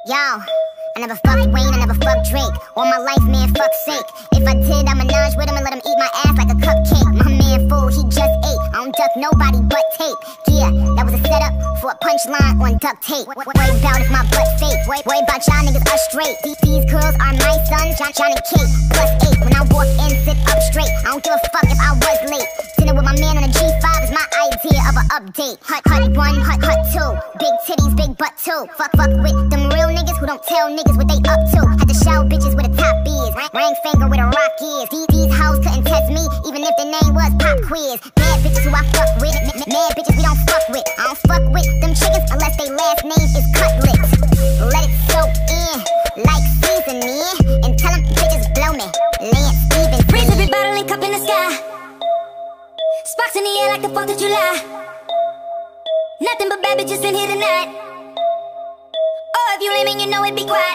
Yo, I never fucked Wayne, I never fucked Drake. All my life, man, fuck's sake. If I did, I menage with him and let him eat my ass like a cupcake. My man fool, he just ate. I don't duck nobody but tape. Yeah, that was a setup for a punchline on duct tape. Worry about if my butt fake. Worry about y'all niggas are straight. These girls are my sons, John and Kate, +8. When I walk in, sit up straight. I don't give a fuck if I was late. Dinner with my man on a G5 is my idea of an update. Hut 1, hut 2. Big titties, big butt 2. Fuck with them real niggas who don't tell niggas what they up to. Had to shout bitches with a top is. Ring finger with a rock is. These hoes couldn't test me, even if the name was Pop Quiz. Bad bitches who I fuck with. Mad bitches we don't fuck with. I don't fuck with them chickens unless they last name is Cutlet. Let it soak in like seasoning. And tell them bitches blow me. Lance Stevens. Raise every bottle and cup in the sky. Sparks in the air like the 4th of July. Nothing but bad bitches in here tonight. Oh, if you lame and you know it, be quiet.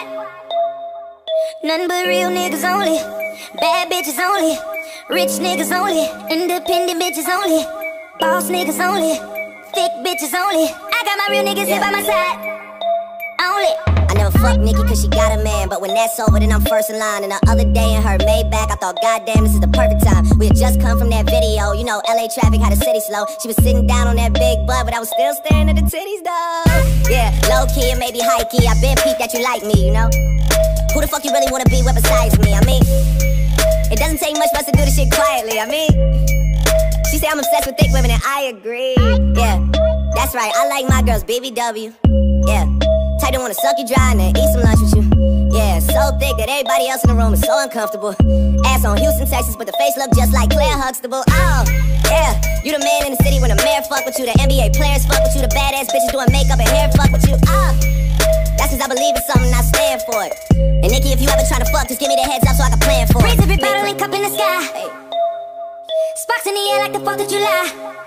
Nothing but real niggas only. Bad bitches only. Rich niggas only. Independent bitches only. Boss niggas only. Thick bitches only. I got my real niggas here by my side. Only. I never fucked Nicki cause she got a man, but when that's over then I'm first in line. And the other day in her Maybach I thought goddamn this is the perfect time. We had just come from that video, you know LA traffic had the city slow. She was sitting down on that big butt but I was still staring at the titties though. Yeah, low key and maybe high key, I been peeped that you like me, you know. Who the fuck you really wanna be with besides me? I mean, it doesn't take much for us to do this shit quietly, I mean. She say I'm obsessed with thick women and I agree. Yeah, that's right, I like my girls BBW. Yeah, type don't wanna suck you dry and then eat some lunch with you. Yeah, so thick that everybody else in the room is so uncomfortable. Ass on Houston, Texas, but the face look just like Claire Huxtable. Oh, yeah, you the man in the city when the mayor fuck with you. The NBA players fuck with you. The badass bitches doing makeup and hair fuck with you. Oh, that's cause I believe in something and I stand for it. And Nicki, if you ever tryna fuck, just give me the heads up so I can plan for it. Raise every bottle and cup in the sky. Hey. Sparks in the air like the 4th of July.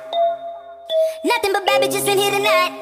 Nothing but bad bitches in here tonight.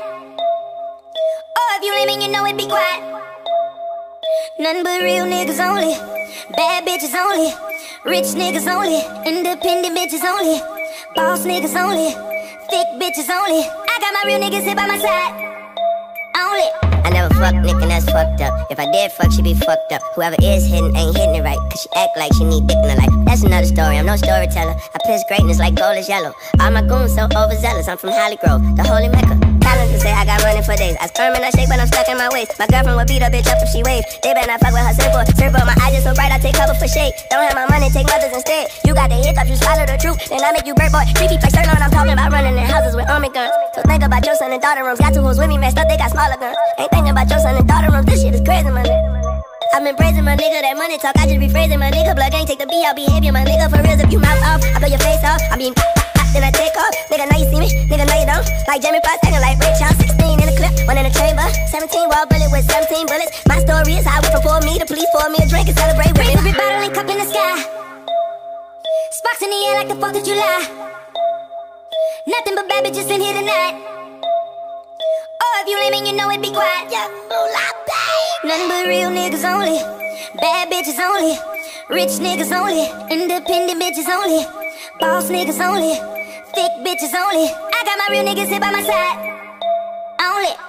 Oh, if you lame and you know it, be quiet. Nothing but real niggas only. Bad bitches only. Rich niggas only. Independent bitches only. Boss niggas only. Thick bitches only. I got my real niggas here by my side. Only. I never fucked Nick and that's fucked up. If I did fuck, she be fucked up. Whoever is hitting ain't hitting it right, cause she act like she need dick in her life. That's another story, I'm no storyteller. I piss greatness like gold is yellow. All my goons so overzealous, I'm from Holly Grove, the holy mecca. Calendar say I got running for days. I sperm and I shake but I'm stuck in my waist. My girlfriend would beat a bitch up if she waved. They better not fuck with her circle. My eyes just so bright I take cover for shade. Don't have my money, take mothers instead. You got the hiccups, you swallow the truth. Then I make you bird boy, creepy like Sirloin. I'm talking about running in houses with army guns. So think about your son and daughter rooms. Got 2 hoes with me messed up, they got smaller guns. Ain't thinking about your son and daughter rooms. This shit is crazy, my nigga. I've been praising my nigga, that money talk, I just be phrasing my nigga. Blood ain't take the B out behavior, my nigga. For real, if you mouth off, I blow your face off. I mean, then I take off. Nigga, now you see me, nigga, now you don't. Like Jamie Foxx, acting like Ray Charles. 16 in the clip, 1 in the chamber. 17 wall bullet with 17 bullets. My story is how we from me. The police pour me a drink and celebrate with me. Raise every bottle and cup in the sky. Sparks in the air like the 4th of July. Nothing but bad bitches in here tonight. Oh, if you lame and you know it, be quiet. Yeah, nothing but real niggas only. Bad bitches only. Rich niggas only. Independent bitches only. Boss niggas only. Thick bitches only. I got my real niggas here by my side. Only.